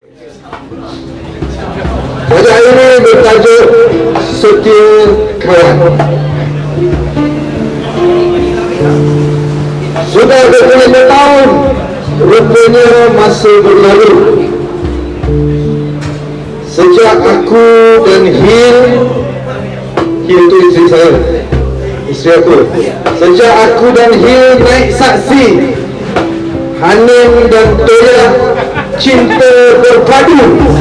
Baca ini bertajuk Setia Kawan. Sudah berpuluh tahun rupanya masa berlalu sejak aku dan Hil itu isteri saya, isteri aku. Sejak aku dan Hil naik saksi Hanim dan Toya cinta berpadu.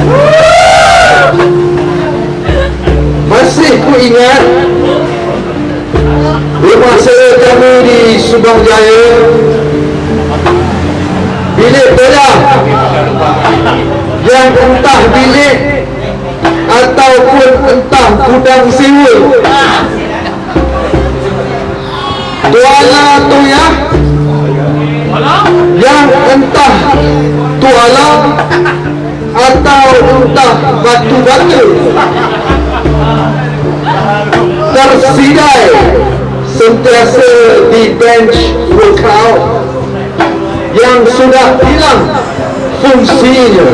Masih ku ingat rumah saya kami di Subang Jaya, bilik Toya yang entah bilik ataupun entah gudang sewa. Tuala Toya yang entah tuala atau entah batu-batu tersidai sentiasa di bench workout yang sudah hilang fungsinya.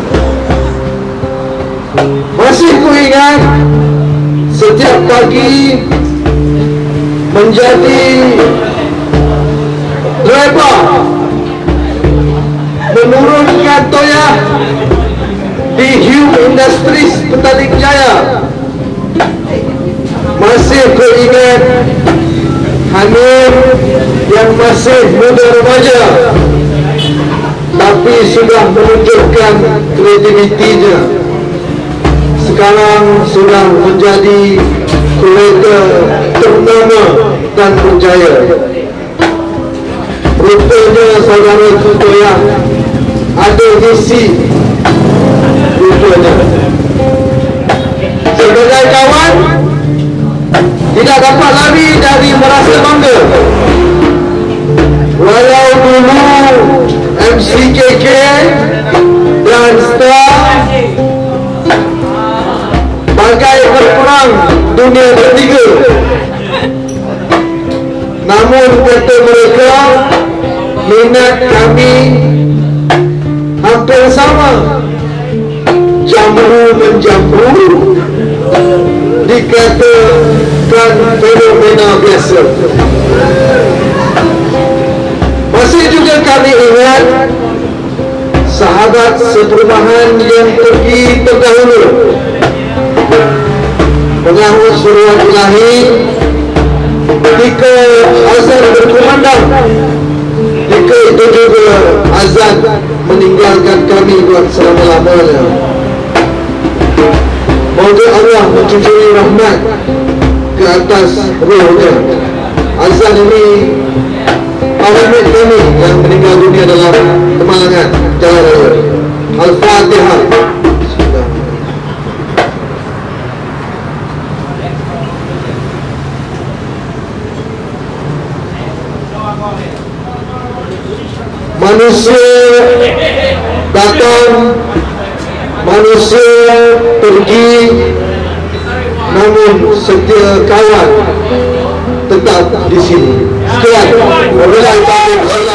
Masih ku ingat setiap pagi menjadi driver menurunkan Toya di Hume Industries Petaling Jaya. Masih ku ingat Hanif yang masih muda remaja tapi sudah menunjukkan kreativitinya. Sekarang sudah menjadi kolektor ternama dan berjaya. Rupanya saudara Toya ada visi. Rupanya sebagai kawan tidak dapat lari dari merasa bangga. Walau dulu MCKK dan Star bagai berperang dunia bertiga, namun kata mereka minat kami hampir sama. Jamru menjamru dikatakan fenomena biasa. Masih juga kami ingat sahabat seperumahan yang pergi terdahulu mengahut suruhan ilahi ketika azan berkumandang. Ketika itu juga azan meninggalkan kami buat selama-lamanya. Moga Allah mencucuri rahmat ke atas rohnya. Azan ini awalnya kami yang meninggal dunia dalam kemalangan jalan raya. Al-Fatihah. Manusia datang, manusia pergi, namun setia kawan tetap di sini. Sekian.